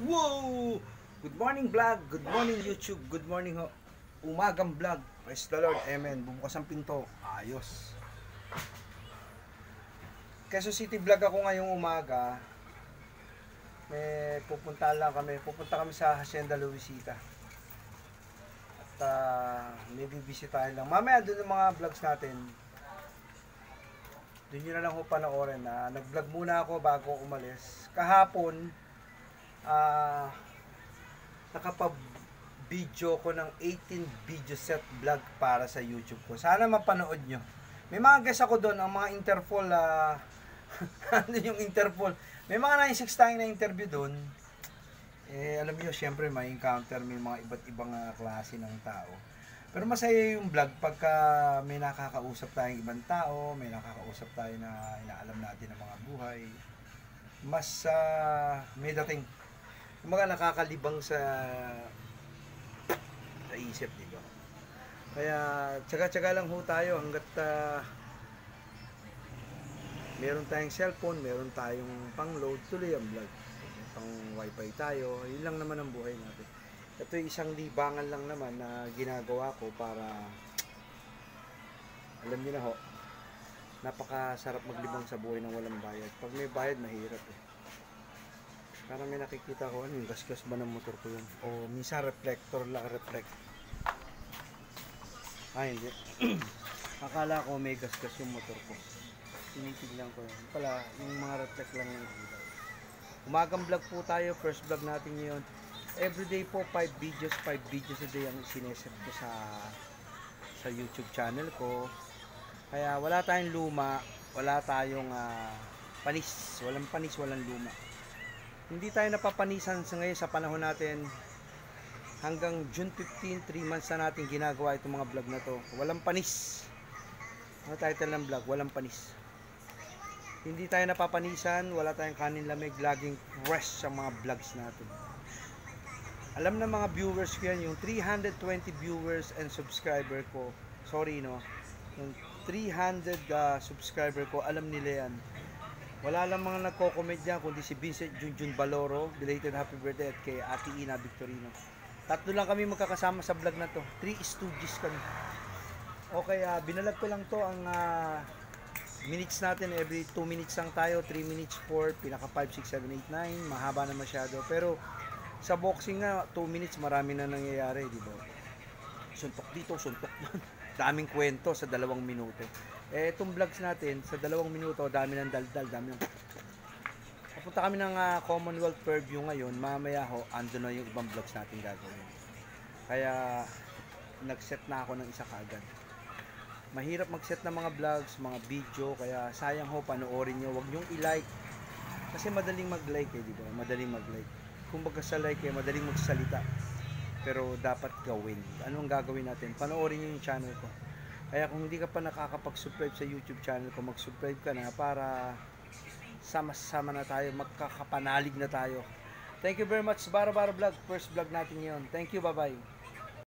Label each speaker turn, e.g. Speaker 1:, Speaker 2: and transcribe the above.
Speaker 1: Wow! Good morning vlog, good morning YouTube, good morning ho. Umagang vlog, praise the Lord, amen. Bumukas ang pinto, ayos. Quezon City vlog ako ngayong umaga. Pupunta kami sa Hacienda Luisita. At may bibisitahin lang. Mamaya doon yung mga vlogs natin. Doon nyo na lang ho panoorin na nag-vlog muna ako bago umalis. Kahapon, nakapag-video ko ng 18 video set vlog para sa YouTube ko. Sana mapanood nyo. May mga guest ako doon, ang mga Interpol, ano yung Interpol? May mga 9-6 tayong na interview doon. Alam niyo, syempre may encounter, may mga iba't ibang klase ng tao. Pero masaya yung vlog pagka may nakakausap tayong ibang tao, may nakakausap tayo na inaalam natin ang mga buhay. Mas may dating. Kumbaga nakakalibang sa isip, di ba? Kaya tsaga-tsaga lang ho tayo hanggat meron tayong cellphone, meron tayong pang-load, tuloy ang vlog. Pang wifi tayo, yun lang naman ang buhay natin. Ito yung isang libangan lang naman na ginagawa ko para, alam niyo na ho, napakasarap maglibang sa buhay ng walang bayad. Pag may bayad, mahirap eh. Parang may nakikita ko, ano yung gas-gas ba ng motor ko yun? O minsan reflector lang, reflect. Hindi. Akala ko may gas-gas yung motor ko. Tinitignan ko yun. Pala, yung mga reflect lang yung nakikita. Umagang vlog po tayo, first vlog natin ngayon. Everyday po, 5 videos a day ang sineset ko sa YouTube channel ko. Kaya wala tayong luma, wala tayong panis. Walang panis, walang luma. Hindi tayo napapanisan sa ngayon sa panahon natin. Hanggang June 15, 3 months na natin ginagawa itong mga vlog na to. Walang panis. Ang title ng vlog, walang panis. Hindi tayo napapanisan, wala tayong kanin lamig, laging fresh sa mga vlogs natin. Alam na mga viewers ko yan, yung 320 viewers and subscriber ko. Sorry no. Yung 300 subscriber ko, alam nila yan. Wala lang mga nagko-comment dyan, kundi si Vincent Junjun Baloro, belated happy birthday, at kay Ate Ina Victorino. Tatlo lang kami magkakasama sa vlog na to. 3 stooges kami. Okay, binalag ko lang to ang minutes natin. Every 2 minutes lang tayo, 3 minutes 4, pinaka 5, 6, 7, 8, 9. Mahaba na masyado. Pero sa boxing nga, 2 minutes marami na nangyayari, di ba? Suntok dito, suntok doon. Daming kwento sa 2 minuto. Itong vlogs natin, sa 2 minuto, dami ng daldal, dami ng... Papunta kami ng Commonwealth Fairview ngayon, mamaya ho, ando na yung ibang vlogs natin gagawin. Kaya, nag-set na ako ng isa kagad. Mahirap mag-set ng mga vlogs, mga video, kaya sayang ho, panoorin nyo, wag nyong i-like. Kasi madaling mag-like di ba? Madaling mag-like. Kung baga sa like madaling magsalita. Pero dapat gawin. Anong gagawin natin? Panoorin nyo yung channel ko. Kaya kung hindi ka pa nakakapag-subscribe sa YouTube channel ko, mag-subscribe ka na para sama-sama na tayo, magkakapanalig na tayo. Thank you very much, Bara Bara Vlog. First vlog natin ngayon. Thank you, bye-bye.